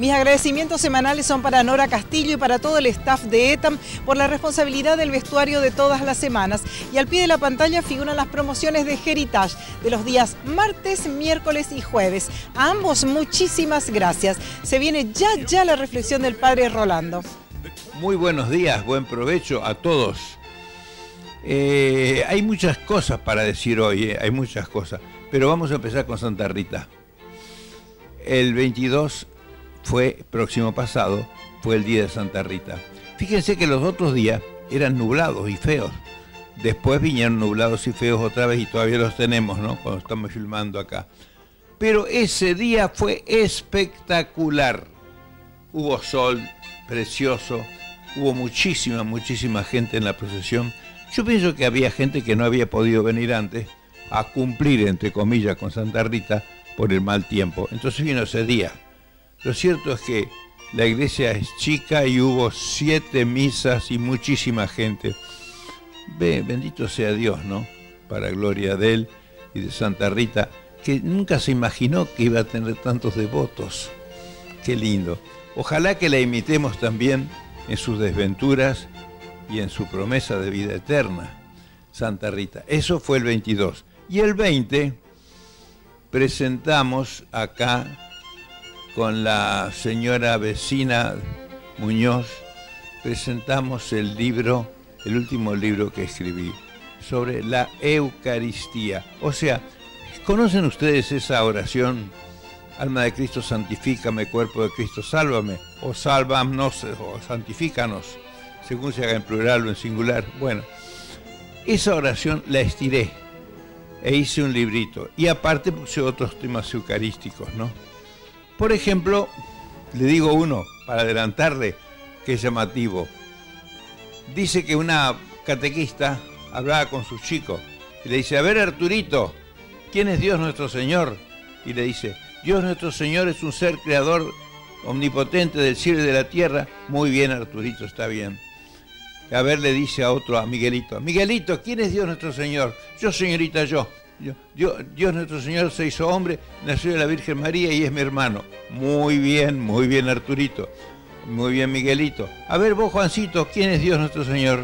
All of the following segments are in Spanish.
Mis agradecimientos semanales son para Nora Castillo y para todo el staff de ETAM por la responsabilidad del vestuario de todas las semanas. Y al pie de la pantalla figuran las promociones de Heritage de los días martes, miércoles y jueves. A ambos muchísimas gracias. Se viene ya la reflexión del padre Rolando. Muy buenos días, buen provecho a todos. Hay muchas cosas para decir hoy, hay muchas cosas, pero vamos a empezar con Santa Rita. El 22 próximo pasado, fue el día de Santa Rita. Fíjense que los otros días eran nublados y feos. Después vinieron nublados y feos otra vez y todavía los tenemos, ¿no? Cuando estamos filmando acá. Pero ese día fue espectacular. Hubo sol precioso, hubo muchísima gente en la procesión. Yo pienso que había gente que no había podido venir antes a cumplir, entre comillas, con Santa Rita por el mal tiempo. Entonces vino ese día. Lo cierto es que la iglesia es chica y hubo 7 misas y muchísima gente. Bendito sea Dios, ¿no? Para gloria de Él y de Santa Rita, que nunca se imaginó que iba a tener tantos devotos. Qué lindo. Ojalá que la imitemos también en sus desventuras y en su promesa de vida eterna, Santa Rita. Eso fue el 22. Y el 20 presentamos acá con la señora vecina Muñoz, presentamos el libro, el último libro que escribí, sobre la Eucaristía. O sea, ¿conocen ustedes esa oración? Alma de Cristo, santifícame, cuerpo de Cristo, sálvame, o sálvanos, o santifícanos, según se haga en plural o en singular. Bueno, esa oración la estiré e hice un librito, y aparte puse otros temas eucarísticos, ¿no? Por ejemplo, le digo uno, para adelantarle, que es llamativo. Dice que una catequista hablaba con sus chicos y le dice: a ver, Arturito, ¿quién es Dios nuestro Señor? Y le dice: Dios nuestro Señor es un ser creador omnipotente del cielo y de la tierra. Muy bien, Arturito, está bien. A ver, le dice a otro, a Miguelito: Miguelito, ¿quién es Dios nuestro Señor? Yo, señorita, yo. Dios nuestro Señor se hizo hombre, nació de la Virgen María y es mi hermano. Muy bien, Arturito. Muy bien, Miguelito. A ver vos, Juancito, ¿quién es Dios nuestro Señor?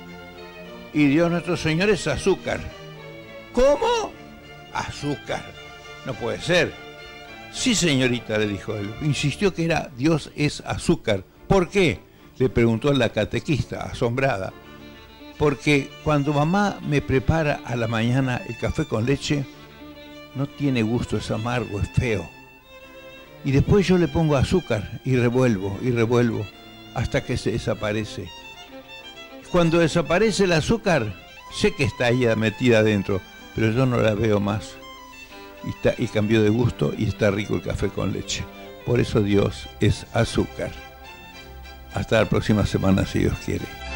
Y Dios nuestro Señor es azúcar. ¿Cómo? Azúcar. No puede ser. Sí, señorita, le dijo él. Insistió que era Dios es azúcar. ¿Por qué? Le preguntó la catequista, asombrada. Porque cuando mamá me prepara a la mañana el café con leche, no tiene gusto, es amargo, es feo. Y después yo le pongo azúcar y revuelvo, hasta que se desaparece. Cuando desaparece el azúcar, sé que está ella metida adentro, pero yo no la veo más. Y cambió de gusto y está rico el café con leche. Por eso Dios es azúcar. Hasta la próxima semana, si Dios quiere.